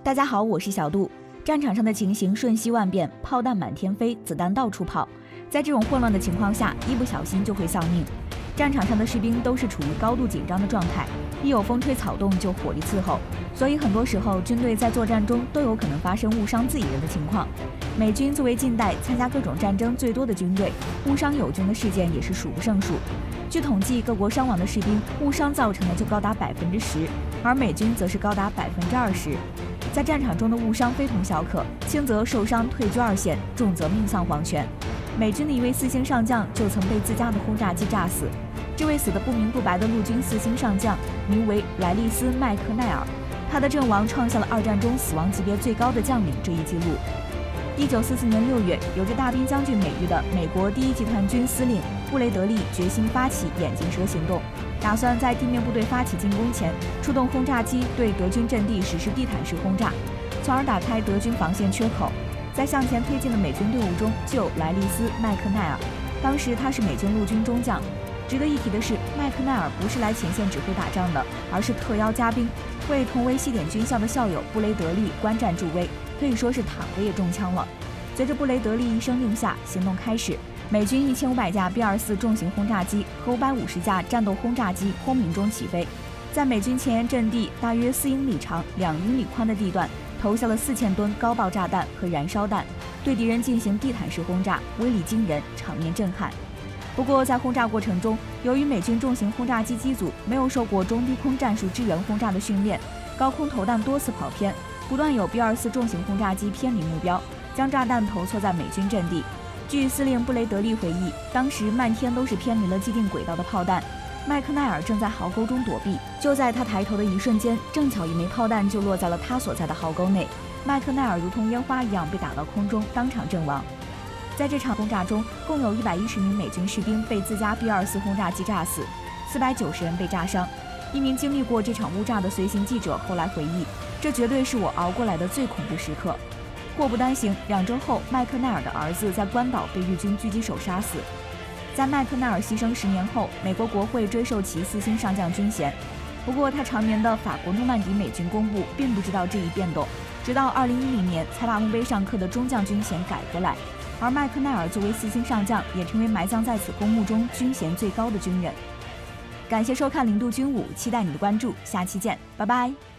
大家好，我是小杜。战场上的情形瞬息万变，炮弹满天飞，子弹到处跑。在这种混乱的情况下，一不小心就会丧命。战场上的士兵都是处于高度紧张的状态，一有风吹草动就火力伺候，所以很多时候军队在作战中都有可能发生误伤自己人的情况。美军作为近代参加各种战争最多的军队，误伤友军的事件也是数不胜数。据统计，各国伤亡的士兵误伤造成的就高达10%，而美军则是高达20%。在战场中的误伤非同小可，轻则受伤退居2线，重则命丧黄泉。美军的一位4星上将就曾被自家的轰炸机炸死。这位死得不明不白的陆军4星上将名为莱利斯·麦克奈尔，他的阵亡创下了2战中死亡级别最高的将领这一记录。1944年6月，有着大兵将军美誉的美国第1集团军司令布雷德利决心发起眼镜蛇行动，打算在地面部队发起进攻前，出动轰炸机对德军阵地实施地毯式轰炸，从而打开德军防线缺口。在向前推进的美军队伍中就有莱利斯·麦克奈尔，当时他是美军陆军中将。值得一提的是，麦克奈尔不是来前线指挥打仗的，而是特邀嘉宾，为同为西点军校的校友布雷德利观战助威，可以说是躺着也中枪了。随着布雷德利一声令下，行动开始，美军1500架 B-24重型轰炸机和550架战斗轰炸机轰鸣中起飞，在美军前沿阵地大约4英里长、2英里宽的地段投下了4000吨高爆炸弹和燃烧弹，对敌人进行地毯式轰炸，威力惊人，场面震撼。不过在轰炸过程中，由于美军重型轰炸机机组没有受过中低空战术支援轰炸的训练，高空投弹多次跑偏，不断有 B-24重型轰炸机偏离目标，将炸弹投错在美军阵地。据司令布雷德利回忆，当时漫天都是偏离了既定轨道的炮弹，麦克奈尔正在壕沟中躲避，就在他抬头的一瞬间，正巧一枚炮弹就落在了他所在的壕沟内，麦克奈尔如同烟花一样被打到空中，当场阵亡。在这场轰炸中，共有110名美军士兵被自家 B-24轰炸机炸死，490人被炸伤。一名经历过这场误炸的随行记者后来回忆，这绝对是我熬过来的最恐怖时刻。祸不单行，2周后，麦克奈尔的儿子在关岛被日军狙击手杀死。在麦克奈尔牺牲10年后，美国国会追授其4星上将军衔。不过，他常年的法国诺曼底美军公部并不知道这一变动，直到2010年才把墓碑上刻的中将军衔改回来。而麦克奈尔作为4星上将，也成为埋葬在此公墓中军衔最高的军人。感谢收看零度军武，期待你的关注，下期见，拜拜。